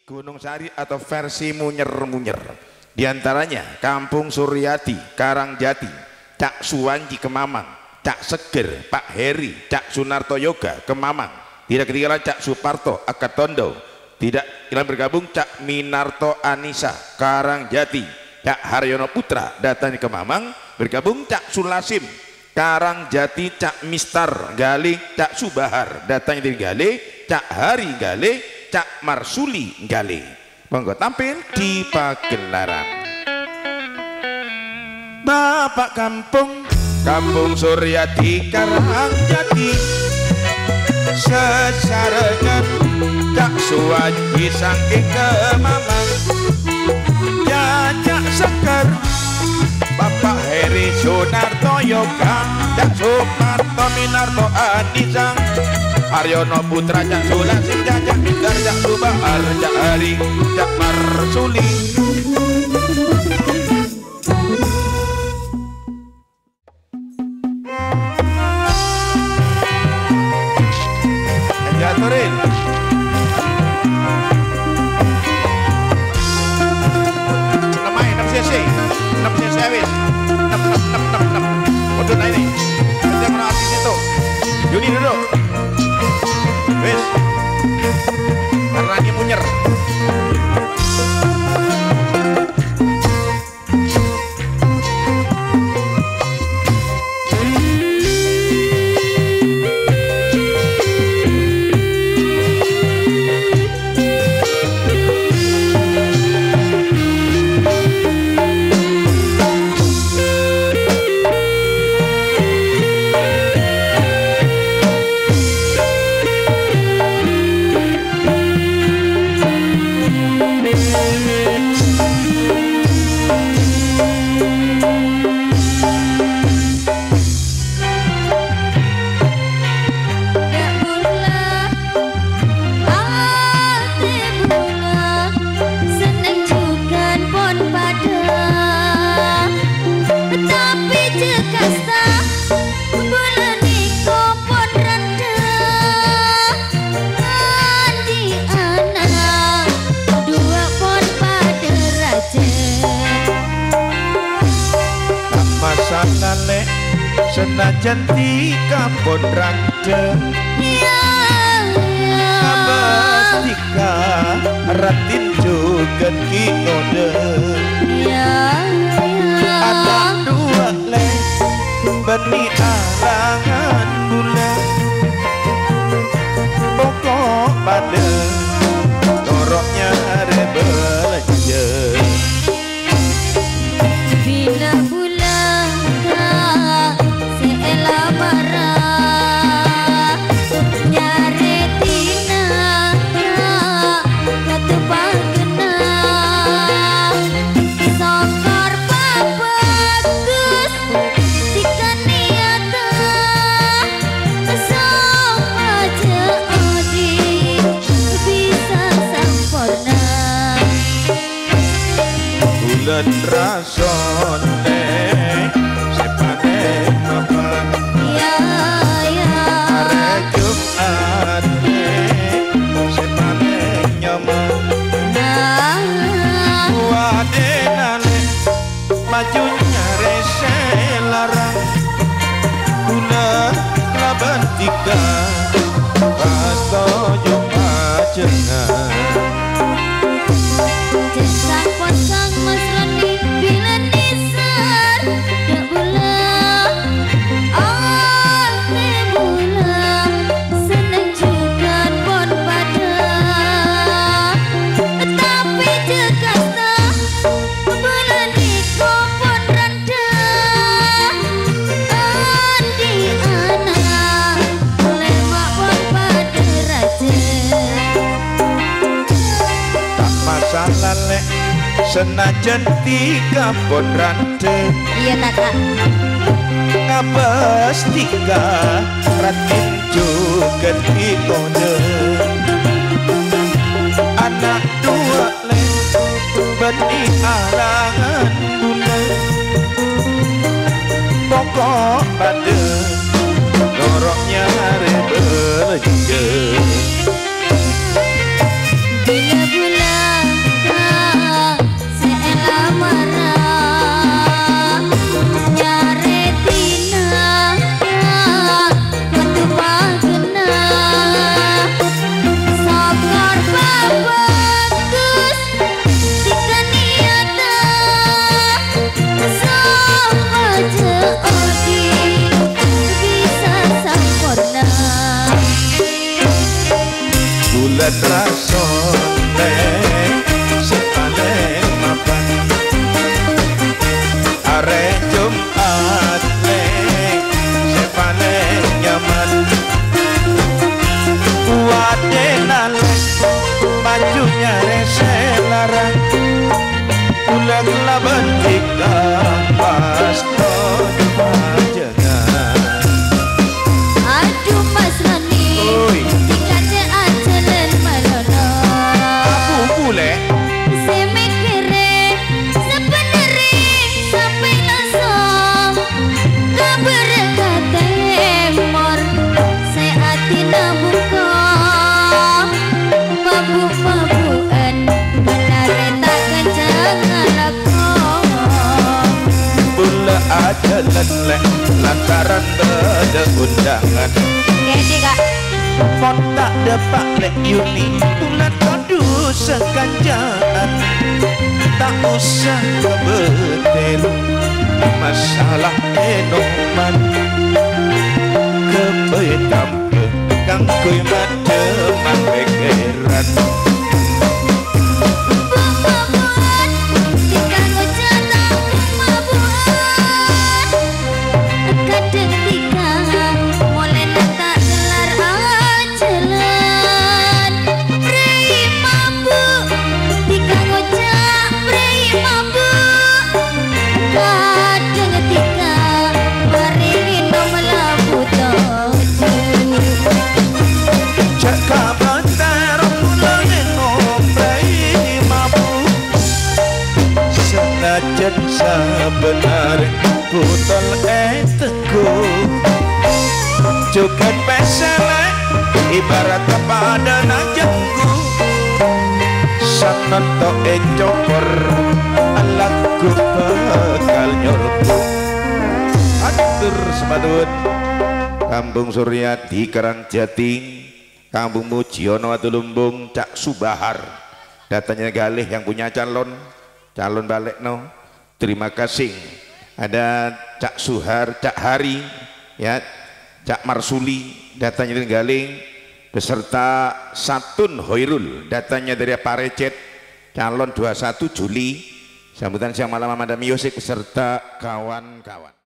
Gunung Sari atau versi munyer-munyer. Di antaranya Kampung Suryati, Karangjati, Cak Suwanji Kemamang, Cak Seger, Pak Heri, Cak Sunarto Yoga Kemamang. Tidak ketinggalan Cak Suparto Akatondo. Tidak hilang bergabung Cak Minarto Anissa Karangjati, Cak Haryono Putra datang ke Kemamang. Bergabung Cak Sulasim Karangjati, Cak Mistar Gale, Cak Subahar datang dari Gale, Cak Hari Gale, Cak Marsuli Gale. Monggo tampil di pagelaran. Bapak Kampung, Kampung Suryati Karangjati, sesarengan Cak Suwanji saking Kemamang, Cak Seger, Bapak Heri Sunarto Yoga, Cak Suparto Minarto Anissa, Haryono Putra, Cak Sulasim, Cak Mistar, Cak Subahar, Cak Hari, Cak Marsuli. Jaturin. Lemai 6 cc, 6 cc habis. 6. Udah ini. Kita kena artis itu. Yuni duduk. Wes. Karena dia munyer. Senajan tika pon rande abas tika ratin juga kinode ada dua le beni alangan gula pokok pada doroknya rebel aja bila bulan rasone sepane apa ya are Jumate sepane nyaman wadenane majunya rese larang guna kelaban tiga pasto Jumat jenah senajan tiga pon rante iya kakak ngabas tiga ratin juga dikode anak dua le beni alangan gula pokok pada doroknya rebel aja bila bulan rese larang ulah kelaban jika pas pajangan. Aduh Mas Rani, Oi. jika jalan malono. Aku boleh Saya mikire sebenere sampai langsung keberkat temor. Saya hati nabuka mabuk-mabukan balare takkan jangan lakon. pula aja lelek lantaran beda undangan. Jadi kak Mon tak dapat lek Yuni bulan kadu sekanjaan. Tak usah kebetel masalah enoman kebetam kang kuy mademang pegeran. mabukan jika ngocah tak mabukan kadang tika mulai tak gelar ajalan prei mabuk tika ngocah prei mabuk kadang tika maringin melabu tojen. Cek kabar pulang ngomrai mabuk senajan sebenarnya putol teku cukup pesele ibarat kepada najengku sanonto cokor alaku bakal nyorku atur semadun. Kampung Suryadi Karangjati, Kampung Mujiono Watulumbung, Cak Subahar. Datanya galih yang punya calon balik no. Terima kasih. Ada Cak Suhar, Cak Hari, ya, Cak Marsuli. Datanya dari galih beserta Satun Hoirul. Datanya dari Parecet, calon 21 Juli. Sambutan siang malam Amanda Music beserta kawan-kawan.